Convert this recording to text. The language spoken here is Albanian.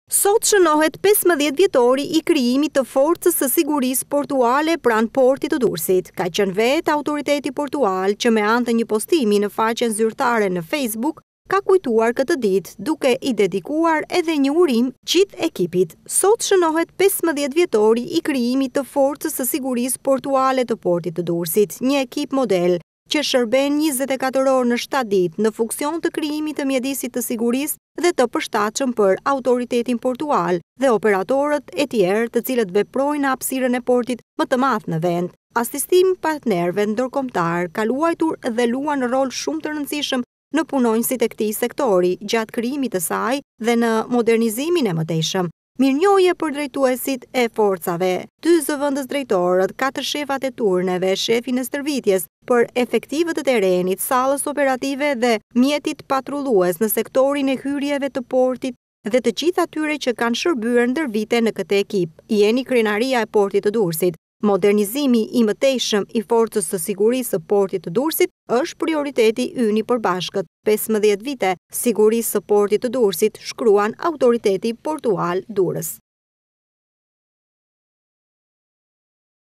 Sot shënohet 15 vjetori i krijimit të Forcës së Sigurisë Portuale pranë Portit të Durrësit. Ka qenë vetë autoriteti portual që me anë të një postimi në faqen zyrtare në Facebook ka kujtuar këtë ditë duke i dedikuar edhe një urim gjithë ekipit. Sot shënohet 15 vjetori i krijimit të Forcës së Sigurisë Portuale të Portit të Durrësit, një ekip model që shërben 24 orë në 7 ditë në funksion të krijimit të mjedisit të sigurisë dhe të përshtatshëm për autoritetin portual dhe operatorët e tjerë të cilët veprojnë në hapësirën e portit më të madh në vend. Asistimi partnerëve ndërkombëtar ka luajtur dhe luan rol shumë të rëndësishëm në punonjësit e këtij sektori gjatë krijimit të saj dhe në modernizimin e mëtejshëm. Mirënjohje për drejtuesit e Forcave, 2 zëvendës drejtorët, 4 shefat e turneve, shefin e stërvitjes për efektivët të terenit, sallës operative dhe mjetit patrullues në sektorin e hyrjeve të portit dhe të gjithë atyre që kanë shërbyer ndër vite në këtë ekip. Jeni krenaria e Portit të Durrësit. Modernizimi i mëtejshëm i Forcës së Sigurisë së Portit të Durrësit është prioriteti ynë i përbashkët. 15 vite, Sigurisë së Portit të Durrësit, shkruan autoriteti portual Durrës.